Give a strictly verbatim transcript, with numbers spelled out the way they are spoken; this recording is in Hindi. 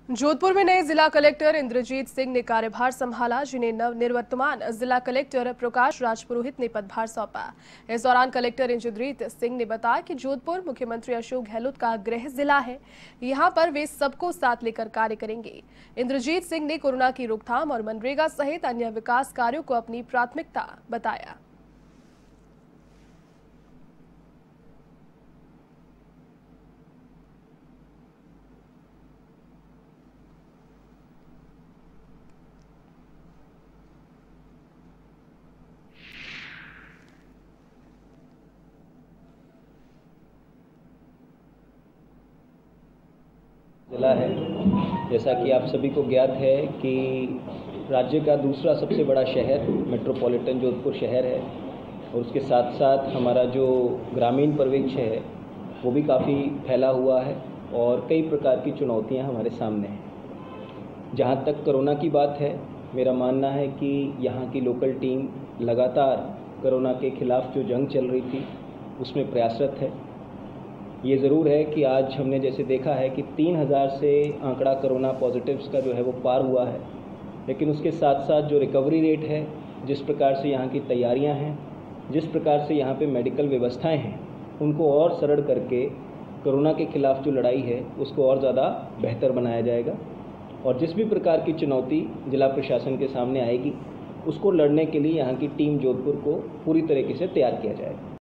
जोधपुर में नए जिला कलेक्टर इंद्रजीत सिंह ने कार्यभार संभाला, जिन्हें नवनिर्वाचित जिला कलेक्टर प्रकाश राज पुरोहित ने पदभार सौंपा। इस दौरान कलेक्टर इंद्रजीत सिंह ने बताया कि जोधपुर मुख्यमंत्री अशोक गहलोत का गृह जिला है, यहां पर वे सबको साथ लेकर कार्य करेंगे। इंद्रजीत सिंह ने कोरोना की रोकथाम और मनरेगा सहित अन्य विकास कार्यों को अपनी प्राथमिकता बताया। जिला है। जैसा कि आप सभी को ज्ञात है कि राज्य का दूसरा सबसे बड़ा शहर मेट्रोपॉलिटन जोधपुर शहर है और उसके साथ साथ हमारा जो ग्रामीण परिवेश है वो भी काफ़ी फैला हुआ है और कई प्रकार की चुनौतियां हमारे सामने हैं। जहां तक कोरोना की बात है, मेरा मानना है कि यहाँ की लोकल टीम लगातार कोरोना के खिलाफ जो जंग चल रही थी उसमें प्रयासरत है। ये ज़रूर है कि आज हमने जैसे देखा है कि तीन हज़ार से आंकड़ा कोरोना पॉजिटिव्स का जो है वो पार हुआ है, लेकिन उसके साथ साथ जो रिकवरी रेट है, जिस प्रकार से यहाँ की तैयारियां हैं, जिस प्रकार से यहाँ पे मेडिकल व्यवस्थाएं हैं, उनको और सरल करके कोरोना के खिलाफ जो लड़ाई है उसको और ज़्यादा बेहतर बनाया जाएगा। और जिस भी प्रकार की चुनौती जिला प्रशासन के सामने आएगी उसको लड़ने के लिए यहाँ की टीम जोधपुर को पूरी तरीके से तैयार किया जाएगा।